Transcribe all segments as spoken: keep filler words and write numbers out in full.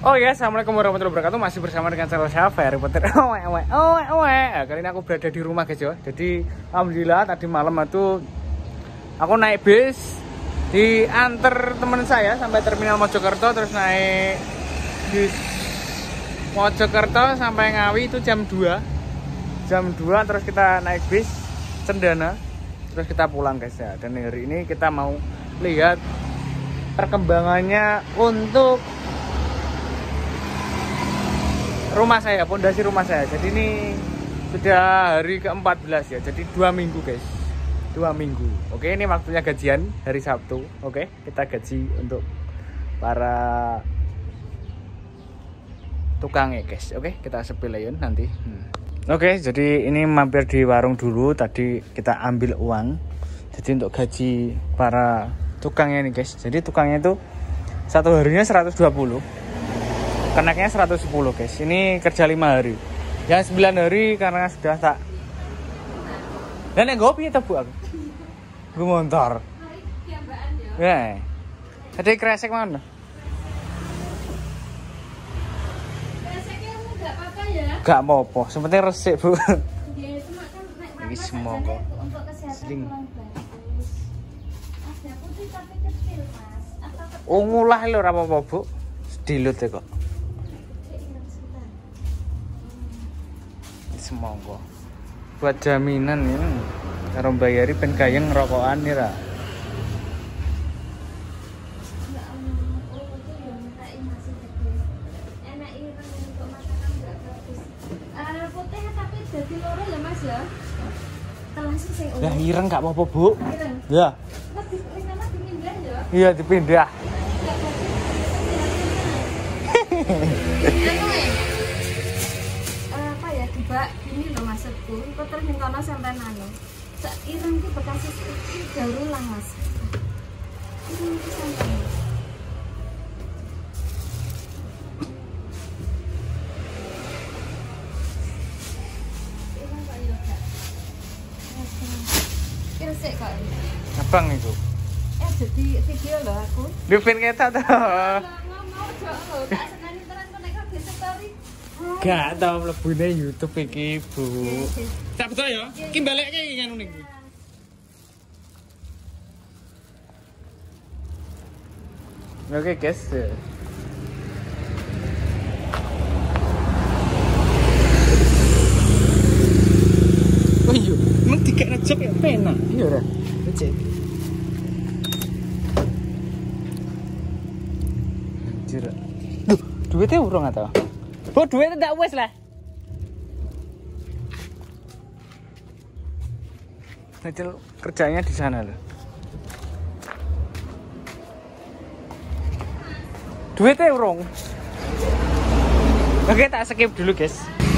Oh ya, assalamualaikum warahmatullahi wabarakatuh. Masih bersama dengan channel saya Harry Potter. Oh, oh, oh, oh. Nah, kali ini aku berada di rumah guys ya. Jadi alhamdulillah tadi malam itu aku naik bis, diantar teman saya sampai terminal Mojokerto, terus naik bis Mojokerto sampai Ngawi itu jam dua. Jam dua terus kita naik bis Cendana. Terus kita pulang guys ya. Dan hari ini kita mau lihat perkembangannya untuk rumah saya, pondasi rumah saya. Jadi ini sudah hari ke empat belas ya. Jadi dua minggu guys. Dua minggu. Oke, ini waktunya gajian hari Sabtu. Oke, kita gaji untuk para tukangnya guys. Oke, kita sepilih nanti. Hmm. Oke, jadi ini mampir di warung dulu. Tadi kita ambil uang. Jadi untuk gaji para tukangnya ini guys. Jadi tukangnya itu satu harinya seratus dua puluh. Kenaknya seratus sepuluh guys. Ini kerja lima hari. Yang sembilan hari karena sudah tak. Dan yang gopi itu bu aku. Gue motor. Ya. Tadi kresek mana? Kreseknya enggak apa-apa ya? Enggak apa-apa. Sepertinya resik bu. Iya itu makan naik ini semua kok. Untuk kesehatan tulang bagus. Ada putih tapi kecil mas. Oh ngulah lho ora apa-apa bu. Dilut ya kok. Semongko buat jaminan ya karo bayari ben gayeng rokokan ya ra. Ya ireng gak apa-apa bu. Ya iya dipindah. Mbak, ini loh maksudku, kok ternyata sampai nano. Ireng itu bekas itu daur ulang mas. Ireng itu sampai. Ireng kok yoga. Kira sih kok. Abang itu. Eh jadi video loh aku. Di pin kita tuh. Ngomong jauh, tak senani terang kok naik ke story. Gak tau mlebune YouTube iki, Bu. Tak betul ya? Iki balekke iki ngono niki. Oke, guys. Oh iya, emang dikekno jok ya penak. Iya ora? Cek. Anjir. Duh, duitnya urung atau? Oh duitnya tidak wes lah. Kecil kerjanya di sana loh. Duitnya urung. Oke tak skip dulu guys.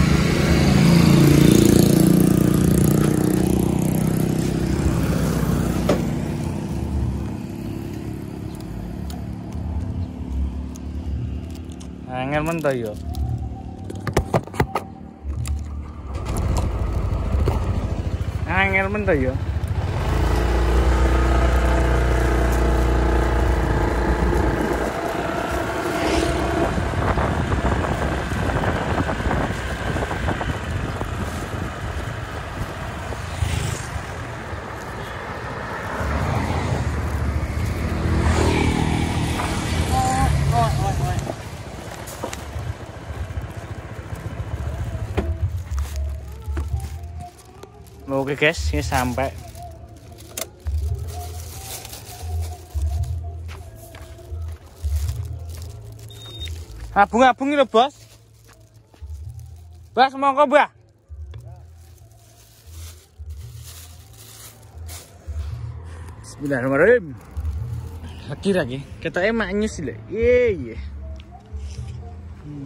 Angel mentah yo. Angel mentah ya. Oke guys, ini sampai. Abung-abung ini bos. Bos monggo mbah. Bismillahirrahmanirrahim. Lagi lagi. Kita emak nyus lho. Iya iya. Hmm.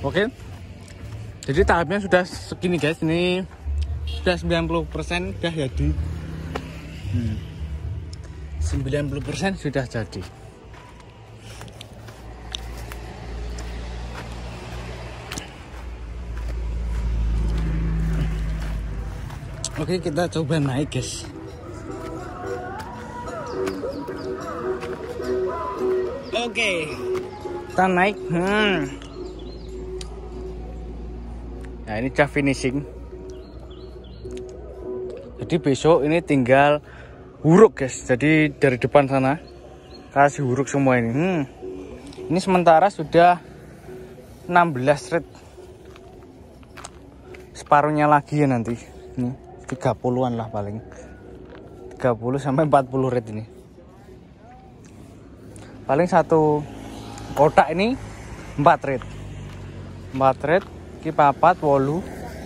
Oke. Jadi tahapnya sudah segini guys. Ini sudah sembilan puluh persen sudah jadi. Hmm. sembilan puluh persen sudah jadi. Oke, kita coba naik guys. Oke, kita naik. Hmm. Nah, ini udah finishing. Jadi besok ini tinggal huruk guys. Jadi dari depan sana kasih huruk semua ini. Hmm. Ini sementara sudah enam belas red. Separuhnya lagi ya nanti. Ini tiga puluhan lah paling. tiga puluh sampai empat puluh red ini. Paling satu kotak ini empat red. empat red, ki papat wolu.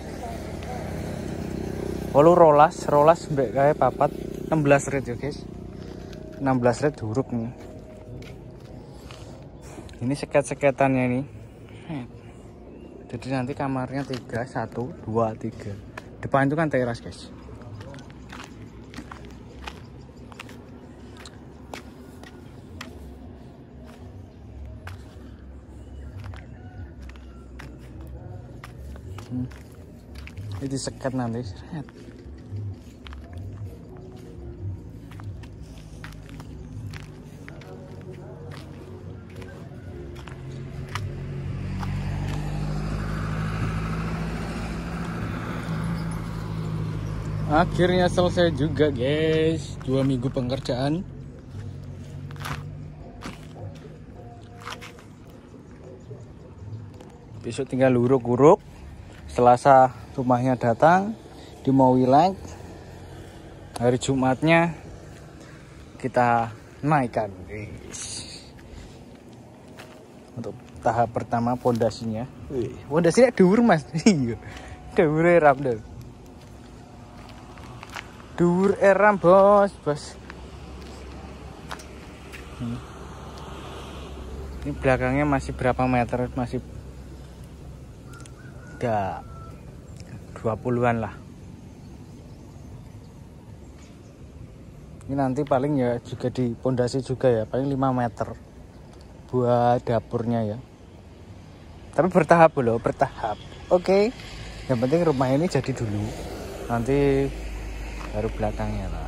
Wolu rolas, rolas mbek kae papat enam belas red ya guys. enam belas red huruf nih. Ini seket-seketannya ini. Jadi nanti kamarnya tiga, satu, dua, tiga. Depan itu kan teras guys. Hmm. Ini sekat nanti. Akhirnya selesai juga guys, dua minggu pengerjaan. Besok tinggal uruk-uruk. Selasa rumahnya datang, dimau wilayah. Hari Jumatnya kita naikkan guys. Untuk tahap pertama pondasinya. Wih, pondasinya dhuwur mas. Iya, dhuwur eram deh. Dur eram bos, bos. Hmm. Ini belakangnya masih berapa meter? Masih ada dua puluhan lah. Ini nanti paling ya juga di pondasi juga ya, paling lima meter buat dapurnya ya. Tapi bertahap loh, bertahap. Oke. Yang penting rumah ini jadi dulu. Nanti baru belakangnya lah.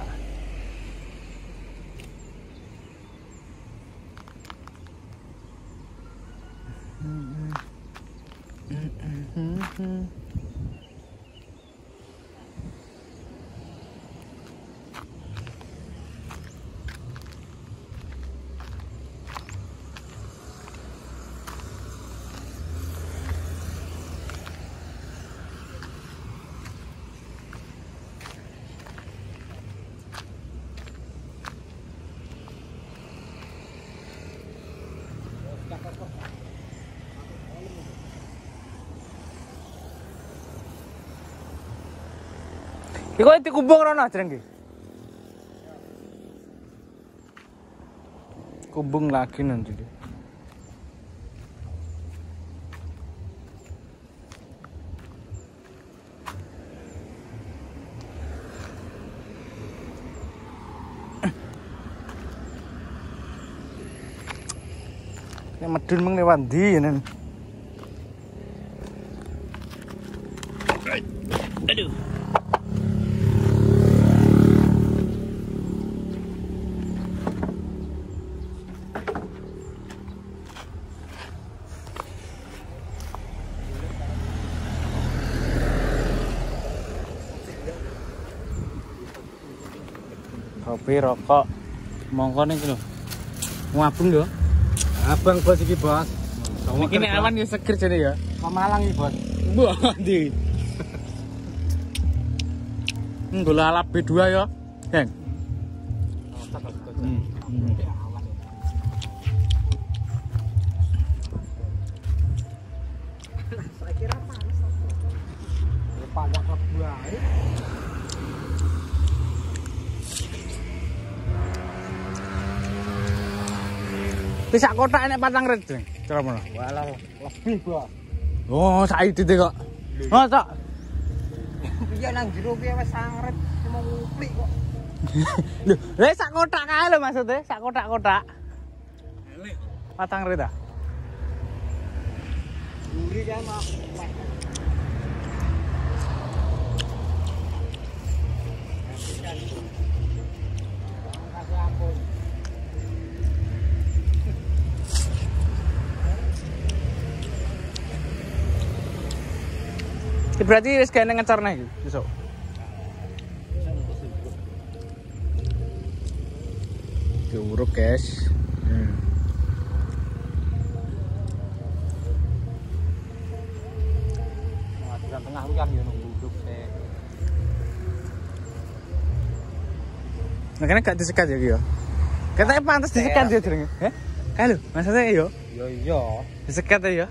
Iku dikubung rono ajeng iki. Kubung lagi nanti. Nek medun meng lewat ndi yen. Aduh. Kopi rokok mongko niki lho. Ngabung lho. Abang bos iki, Bos. Iki nek awan ya seger jane ya. Pemalang iki, Bos. Wah, ndi. Nggola alap B dua ya, Geng. Hmm. Hmm. Saya kira panas. Panas kebuahe. Pisak kotak enek patang red, cara mono. Walah, lebih, Bos. Oh, saiki kok. Masa? Iya nang jero piye wis sangret cuma nguplik kok. Lho, lha sak kotak kae lho maksudnya, sak kotak-kotak. Elek. Patang rit ah. Gurih kan mak. Berarti wis kene ngecorne iki besok. Diuruk, guys. Hmm. Nah, tengah ku kan yo nunggu duduk sik. Makanya gak disekat ya, Ki ya. Katanya pantas disekat ya jenenge. Heh? Halo, maksudnya yo? Yo iya. Disekat ya.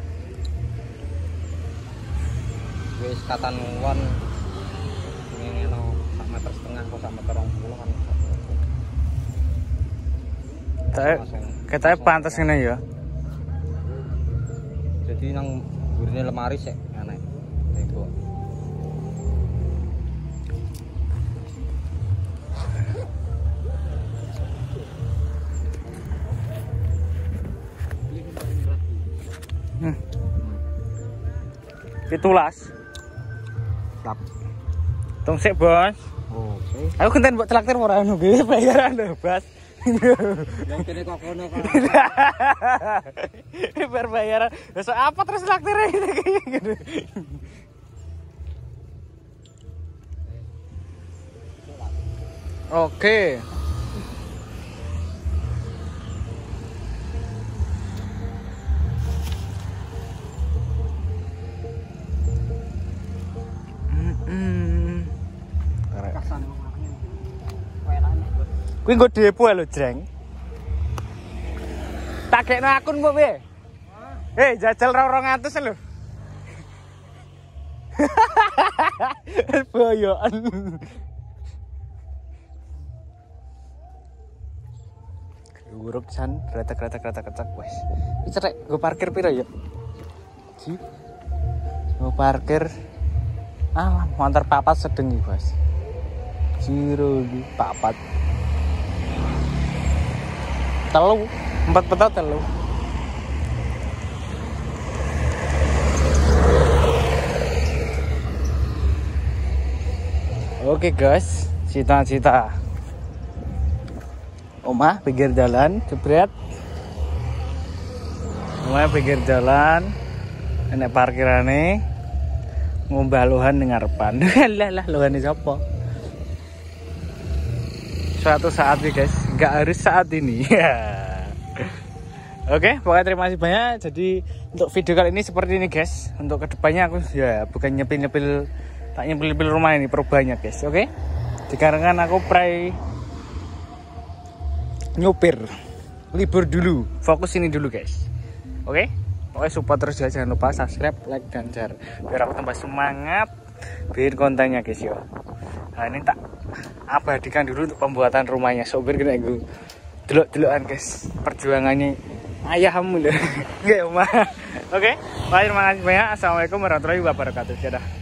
Wis katan wan ngene no sak meter setengah kok sak meter rong puluh kan. Katanya pantas ngene ya. Jadi nang gurine lemari sik aneh. Teko. Hmm. Pitulas. Tap. Tong sik, Bos. Oke. Aku kenten mbok traktir ora ono ge bayaran lho, Bos. Yang kene kok kono kan. Bar bayaran. Besok apa terus traktir gitu. Oke. Kuwi nggo depo lho, Jreng. Tak gekno akun mbok piye? Eh, jajal rong atus lho. Boyoan. Uruk san, retek-retek-retek-retek wis. Iki cetek nggo parkir pira ya? Ji. Nggo parkir. Ah, montor papat sedeng iki, Bos. Jiro di papat. Telu, empat peta telu. Oke guys, cita-cita omah pinggir jalan, jebret. Omah pinggir jalan, enek parkirane, ngombah luhan ning ngarepan. Lah lah luhane sapa? Suatu saat nih guys, nggak harus saat ini. Oke, pokoknya terima kasih banyak. Jadi untuk video kali ini seperti ini guys. Untuk kedepannya aku ya bukan nyepil-nyepil, tak nyepil-nyepil rumah ini, perubahannya guys. Oke, dikarenakan aku pray nyupir, libur dulu, fokus ini dulu guys. Oke, pokoknya support terus ya, jangan lupa subscribe, like dan share biar aku tambah semangat bikin kontennya guys yo. Nah ini tak abadikan dulu untuk pembuatan rumahnya. Sopir kena gue delok-delokan guys perjuangannya ayahmu loh. Oke, Oma. Oke, terima kasih banyak. Assalamualaikum warahmatullahi wabarakatuh. Dadah.